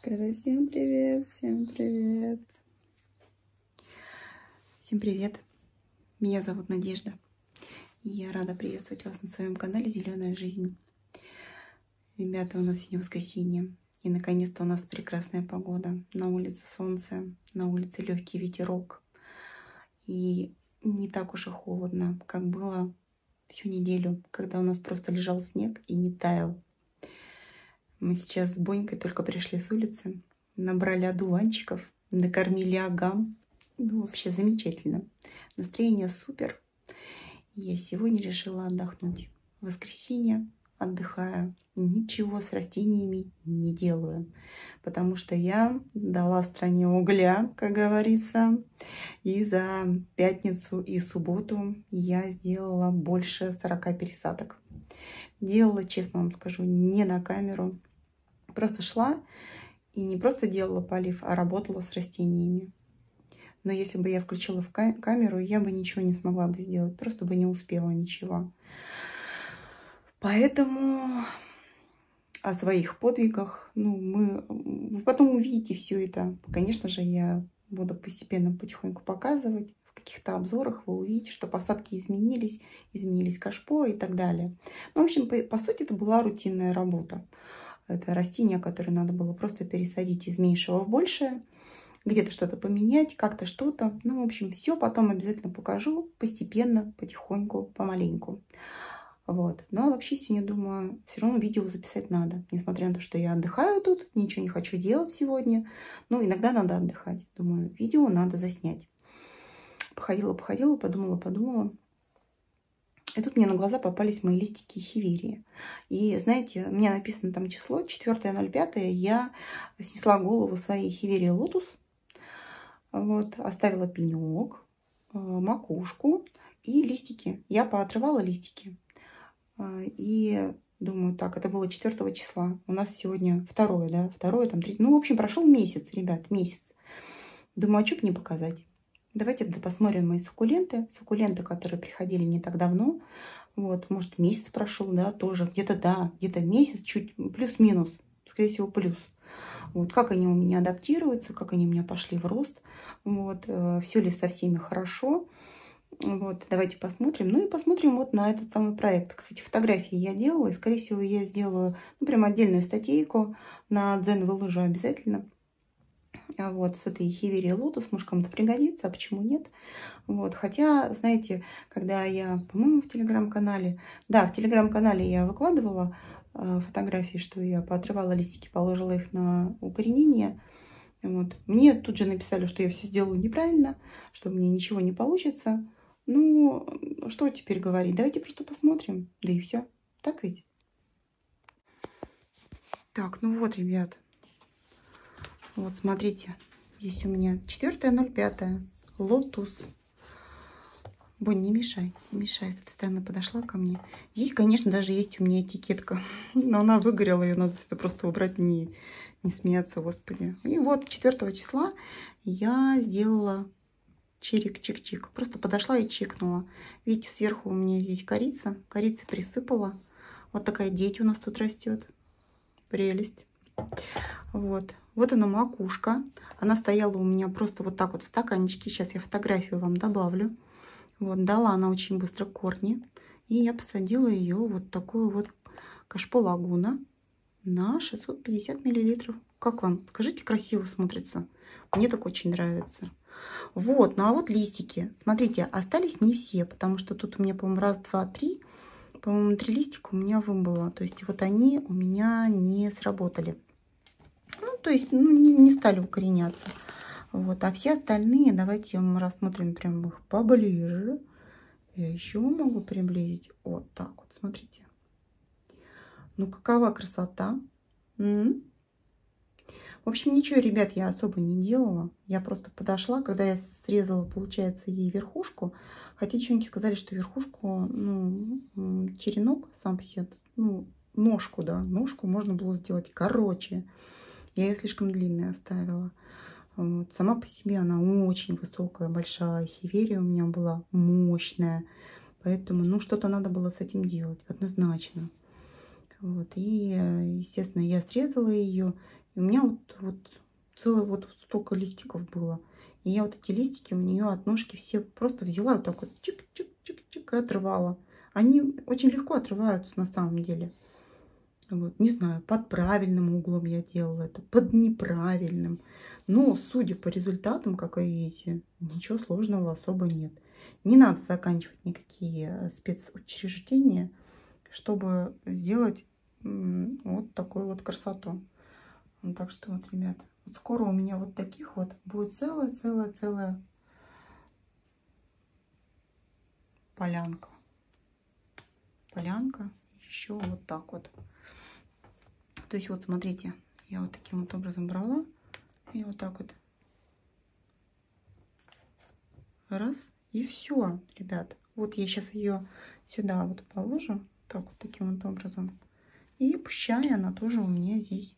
Скажи всем привет, всем привет. Всем привет. Меня зовут Надежда. И я рада приветствовать вас на своем канале «Зеленая жизнь». Ребята, у нас сегодня воскресенье. И наконец-то у нас прекрасная погода. На улице солнце, на улице легкий ветерок. И не так уж и холодно, как было всю неделю, когда у нас просто лежал снег и не таял. Мы сейчас с Бонькой только пришли с улицы, набрали одуванчиков, накормили агам. Ну, вообще замечательно. Настроение супер. И я сегодня решила отдохнуть. В воскресенье отдыхаю. Ничего с растениями не делаю. Потому что я дала стране угля, как говорится. И за пятницу и субботу я сделала больше 40 пересадок. Делала, честно вам скажу, не на камеру. Просто шла и не просто делала полив, а работала с растениями. Но если бы я включила в камеру, я бы ничего не смогла бы сделать. Просто бы не успела ничего. Поэтому о своих подвигах, вы потом увидите все это. Конечно же, я буду постепенно, потихоньку показывать. В каких-то обзорах вы увидите, что посадки изменились кашпо и так далее. Ну, в общем, по сути, это была рутинная работа. Это растение, которое надо было просто пересадить из меньшего в большее. Где-то что-то поменять, как-то что-то. Ну, в общем, все потом обязательно покажу постепенно, потихоньку, помаленьку. Вот. Но вообще сегодня, думаю, все равно видео записать надо. Несмотря на то, что я отдыхаю тут, ничего не хочу делать сегодня. Но иногда надо отдыхать. Думаю, видео надо заснять. Походила, подумала. И тут мне на глаза попались мои листики эхиверии. И знаете, у меня написано там число 4.05. Я снесла голову своей эхиверии лотус. Вот, оставила пенек, макушку и листики. Я поотрывала листики. И думаю, так, это было 4 числа. У нас сегодня 2, да? 2, там 3. Ну, в общем, прошел месяц, ребят, месяц. Думаю, а что бы мне показать? Давайте посмотрим мои суккуленты. Суккуленты, которые приходили не так давно. Вот, может, месяц прошел, да, тоже. Где-то месяц, чуть плюс-минус. Скорее всего, плюс. Вот, как они у меня адаптируются, как они у меня пошли в рост. Вот, все ли со всеми хорошо. Вот, давайте посмотрим. Ну и посмотрим вот на этот самый проект. Кстати, фотографии я делала. И, скорее всего, я сделаю, прям отдельную статейку. На Дзен выложу обязательно. Вот, с этой эхиверией лотус, может, кому-то пригодится, а почему нет? Вот, хотя, знаете, когда я, по-моему, в телеграм-канале, да, в телеграм-канале я выкладывала фотографии, что я поотрывала листики, положила их на укоренение. Вот. Мне тут же написали, что я все сделала неправильно, что мне ничего не получится. Ну, что теперь говорить? Давайте просто посмотрим, да и все. Так ведь? Так, ну вот, ребят. Вот, смотрите, здесь у меня 4.05, лотус. Бонь, не мешай, с этой стороны подошла ко мне. Здесь, конечно, даже есть у меня этикетка, но она выгорела, ее надо сюда просто убрать, не смеяться, господи. И вот 4 числа я сделала чирик-чик-чик, просто подошла и чикнула. Видите, сверху у меня здесь корица присыпала. Вот такая деть у нас тут растет, прелесть. Вот она макушка. Она стояла у меня просто вот так вот в стаканчике. Сейчас я фотографию вам добавлю. Вот, дала она очень быстро корни. И я посадила ее вот такую вот кашпо лагуна на 650 миллилитров. Как вам? Скажите, красиво смотрится. Мне так очень нравится. Вот, ну а вот листики. Смотрите, остались не все, потому что тут у меня, по-моему, 1, 2, 3. По-моему, 3 листика у меня выбыло. То есть вот они у меня не сработали. Ну, то есть, не стали укореняться. Вот, а все остальные, давайте мы рассмотрим прям их поближе. Я еще могу приблизить. Вот так вот, смотрите. Ну, какова красота. В общем, ничего, ребят, я особо не делала. Я просто подошла, когда я срезала, получается, ей верхушку. Хотя девчонки сказали, что верхушку, черенок сам по себе, ножку, да, ножку можно было сделать короче. Я ее слишком длинной оставила. Вот. Сама по себе она очень высокая, большая. Эхиверия у меня была мощная. Поэтому, что-то надо было с этим делать, однозначно. Вот. И, естественно, я срезала ее. И И у меня вот целое вот столько листиков было. И я вот эти листики у нее от ножки все просто взяла вот так вот чик-чик-чик-чик и отрывала. Они очень легко отрываются на самом деле. Вот, не знаю, под правильным углом я делала это, под неправильным. Но, судя по результатам, как вы видите, ничего сложного особо нет. Не надо заканчивать никакие спецучреждения, чтобы сделать вот такую вот красоту. Так что вот, ребят, вот скоро у меня вот таких вот будет целая полянка. Полянка еще вот так вот. То есть вот смотрите, я вот таким вот образом брала и вот так вот раз и все, ребят. Вот я сейчас ее сюда вот положу, так вот таким вот образом, и пущай она тоже у меня здесь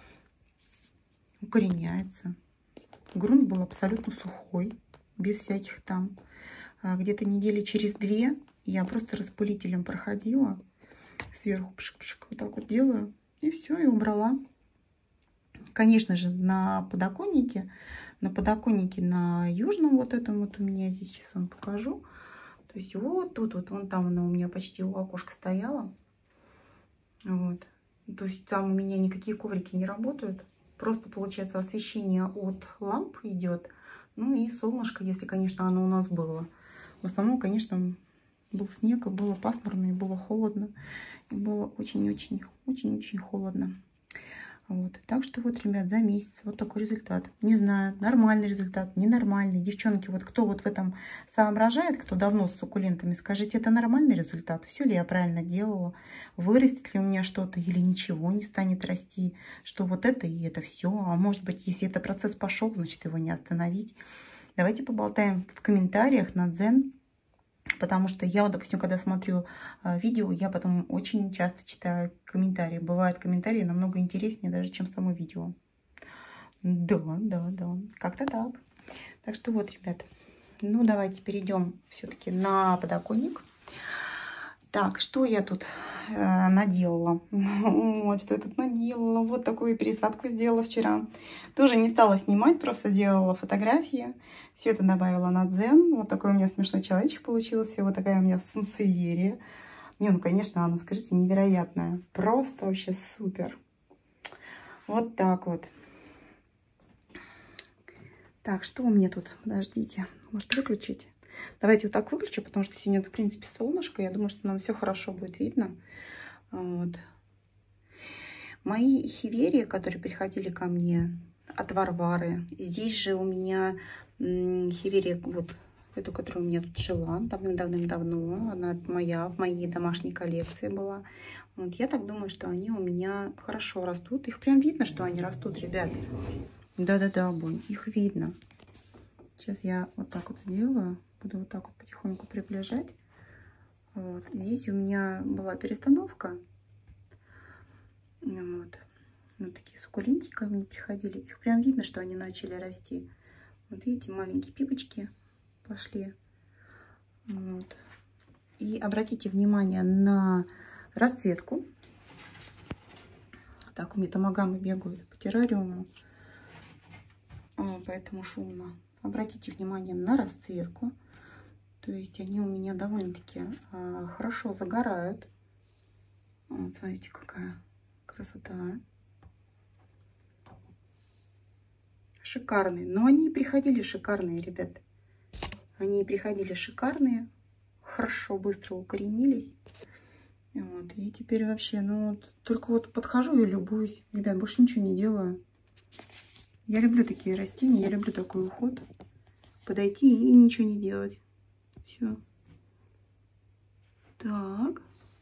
укореняется. Грунт был абсолютно сухой, без всяких там. Где-то недели через 2 я просто распылителем проходила, сверху пшик-пшик вот так вот делаю. И все, и убрала. Конечно же, на подоконнике на южном вот этом вот у меня здесь, сейчас вам покажу. То есть вот тут вот, вон там она у меня почти у окошка стояла. Вот. То есть там у меня никакие коврики не работают. Просто получается освещение от ламп идет. Ну и солнышко, если, конечно, оно у нас было. В основном, конечно, был снег, и было пасмурно, и было холодно. И было очень-очень холодно. Вот. Так что вот, ребят, за месяц вот такой результат. Не знаю, нормальный результат, ненормальный. Девчонки, вот кто вот в этом соображает, кто давно с суккулентами, скажите, это нормальный результат? Все ли я правильно делала? Вырастет ли у меня что-то или ничего не станет расти? Что вот это и это все? А может быть, если этот процесс пошел, значит его не остановить. Давайте поболтаем в комментариях на Дзен. Потому что я, вот, допустим, когда смотрю видео, я потом очень часто читаю комментарии. Бывают комментарии намного интереснее даже, чем само видео. Да. Как-то так. Так что вот, ребят. Ну, давайте перейдем все-таки на подоконник. Так, что я тут наделала? Вот, что я тут наделала. Вот такую пересадку сделала вчера. Тоже не стала снимать, просто делала фотографии. Все это добавила на Дзен. Вот такой у меня смешной человечек получился. Вот такая у меня сансеверия. Не, ну, конечно, она, скажите, невероятная. Просто вообще супер. Вот так вот. Так, что у меня тут? Подождите. Может, выключить? Давайте вот так выключу, потому что сегодня, в принципе, солнышко. Я думаю, что нам все хорошо будет видно. Вот. Мои хиверии, которые приходили ко мне от Варвары. Здесь же у меня хиверия, вот эту, которая у меня тут жила давным-давно. Она моя, в моей домашней коллекции была. Вот. Я так думаю, что они у меня хорошо растут. Их прям видно, что они растут, ребят. Да-да-да, Бонь, их видно. Сейчас я вот так вот сделаю. Буду вот так вот потихоньку приближать. Вот. Здесь у меня была перестановка. Вот. Вот такие суккулентики ко мне приходили. Их прям видно, что они начали расти. Вот видите, маленькие пипочки пошли. Вот. И обратите внимание на расцветку. Так, у меня тамагамы бегают по террариуму. Поэтому шумно. Обратите внимание на расцветку. То есть они у меня довольно-таки хорошо загорают. Вот, смотрите, какая красота. Шикарные. Но они и приходили шикарные, ребят. Они и приходили шикарные. Хорошо, быстро укоренились. Вот. И теперь вообще, ну, вот, только вот подхожу и любуюсь. Ребят, больше ничего не делаю. Я люблю такие растения, я люблю такой уход. Подойти и ничего не делать. Все. Так.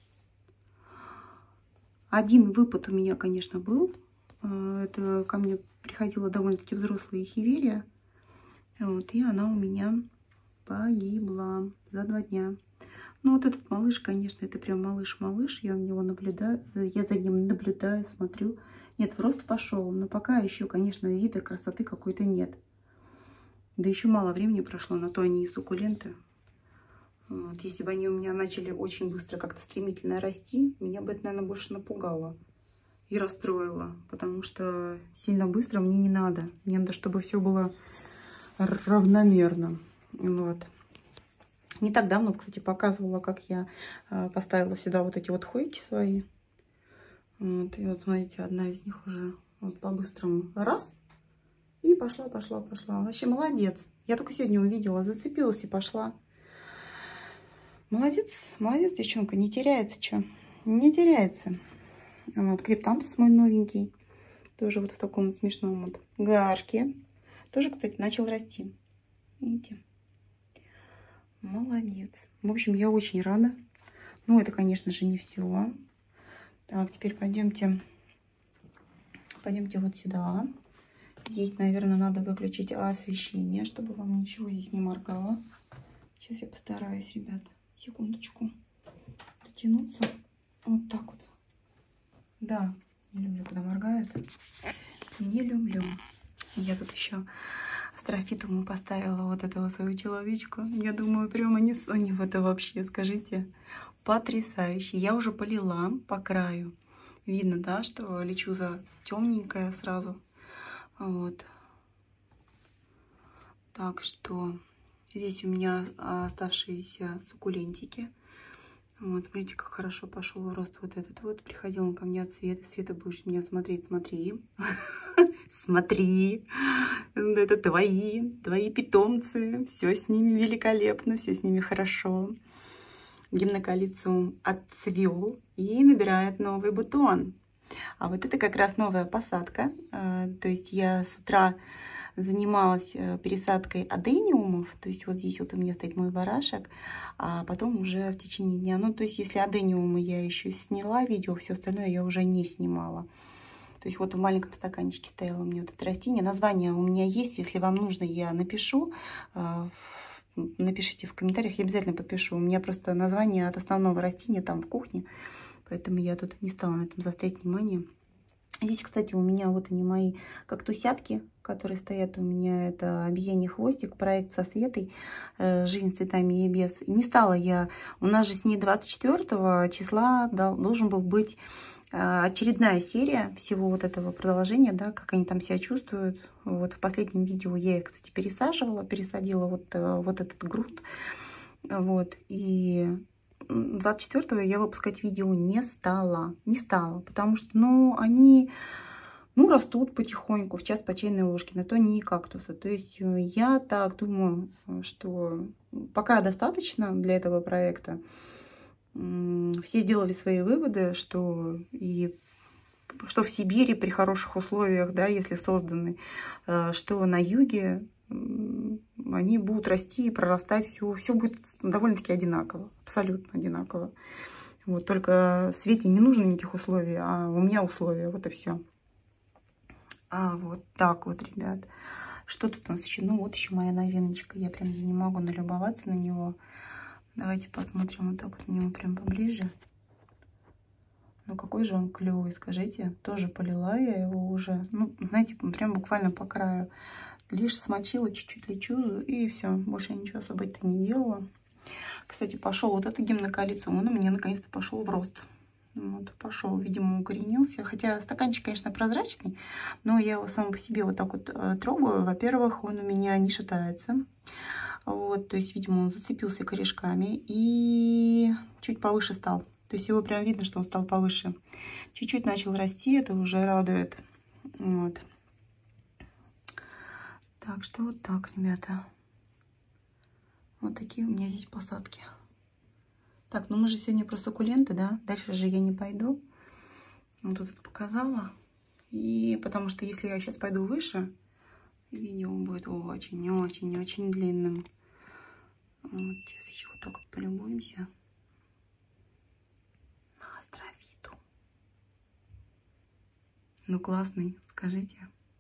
Один выпад у меня, конечно, был. Это ко мне приходила довольно-таки взрослая хиверия. Вот, и она у меня погибла за 2 дня. Ну, вот этот малыш, конечно, это прям малыш-малыш. Я на него наблюдаю, я за ним наблюдаю, смотрю. Нет, в рост пошел, но пока еще, конечно, вида красоты какой-то нет. Да еще мало времени прошло, на то они и суккуленты. Вот. Если бы они у меня начали очень быстро как-то стремительно расти, меня бы это, наверное, больше напугало. и расстроила, потому что сильно быстро мне не надо. Мне надо, чтобы все было равномерно. Вот. Не так давно, кстати, показывала, как я поставила сюда вот эти вот хойки свои. Вот. И вот смотрите, одна из них уже вот по-быстрому раз. И пошла. Вообще молодец. Я только сегодня увидела, зацепилась и пошла. Молодец, девчонка, не теряется, что? Не теряется. Вот, криптантус мой новенький. Тоже вот в таком смешном вот гаршке. Тоже, кстати, начал расти. Видите? Молодец. В общем, я очень рада. Ну, это, конечно же, не все. Так, теперь пойдемте вот сюда. Здесь, наверное, надо выключить освещение, чтобы вам ничего здесь не моргало. Сейчас я постараюсь, ребят, секундочку, дотянуться. Вот так вот. Да, не люблю, когда моргает. Не люблю. Я тут еще астрофитуму поставила вот этого свою человечку. Я думаю, прямо они это вообще, скажите, потрясающе. Я уже полила по краю. Видно, да, что лечуза темненькая сразу. Вот. Так что здесь у меня оставшиеся суккулентики. Вот, смотрите, как хорошо пошел в рост вот этот вот. Приходил он ко мне от Светы. Света, будешь меня смотреть, смотри. Смотри. Это твои питомцы. Все с ними великолепно, все с ними хорошо. Гимнокалициум отцвел и набирает новый бутон. А вот это как раз новая посадка. То есть я с утра занималась пересадкой адениумов. То есть вот здесь вот у меня стоит мой барашек. А потом уже в течение дня. Ну, то есть если адениумы я еще сняла видео, все остальное я уже не снимала. То есть вот в маленьком стаканчике стояло у меня вот это растение. Название у меня есть. Если вам нужно, я напишу. Напишите в комментариях, я обязательно подпишу. У меня просто название от основного растения там в кухне. Поэтому я тут не стала на этом заострять внимание. Здесь, кстати, у меня вот они мои кактусятки, которые стоят у меня. Это обезьяний хвостик, проект со Светой, жизнь с цветами и без. И не стала я, у нас же с ней 24 числа должен был быть очередная серия всего вот этого продолжения, да, как они там себя чувствуют. Вот в последнем видео я их, кстати, пересадила вот этот грунт. Вот, и 24-го я выпускать видео не стала, потому что, ну, они, ну, растут потихоньку, в час по чайной ложке, на то не кактусы. То есть я так думаю, что пока достаточно для этого проекта. Все сделали свои выводы, что в Сибири при хороших условиях, да, если созданы, что на юге они будут расти и прорастать, все будет довольно-таки одинаково, абсолютно одинаково. Вот, только Свете не нужно никаких условий, а у меня условия, вот и все. Вот так вот, ребят. Что тут у нас еще? Ну, вот еще моя новиночка, я прям не могу налюбоваться на него. Давайте посмотрим вот так вот на него прям поближе. Ну, какой же он клевый, скажите. Тоже полила я его уже. Ну, знаете, прям буквально по краю. Лишь смочила чуть-чуть лечузу и все. Больше я ничего особо-то не делала. Кстати, пошел вот этот гимнокалициум. Он у меня наконец-то пошел в рост. Вот, пошел, видимо, укоренился. Хотя стаканчик, конечно, прозрачный, но я его сам по себе вот так вот трогаю. Во-первых, он у меня не шатается. Вот, то есть, видимо, он зацепился корешками и чуть повыше стал. То есть его прям видно, что он стал повыше. Чуть-чуть начал расти, это уже радует. Вот. Так что вот так, ребята. Вот такие у меня здесь посадки. Так, ну мы же сегодня про суккуленты, да? Дальше же я не пойду. Вот тут это показала. И потому что если я сейчас пойду выше, видео будет очень длинным. Вот, сейчас еще вот так вот полюбуемся на астрофиту. Ну, классный, скажите.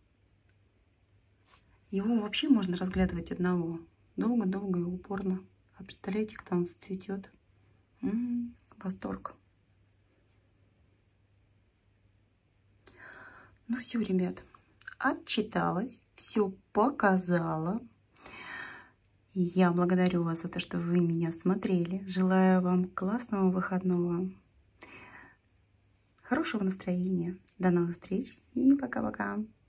Его вообще можно разглядывать одного. Долго-долго и упорно. А представляете, когда он зацветет? Восторг. Ну все, ребят, отчиталась, все показала. Я благодарю вас за то, что вы меня смотрели. Желаю вам классного выходного, хорошего настроения. До новых встреч и пока-пока.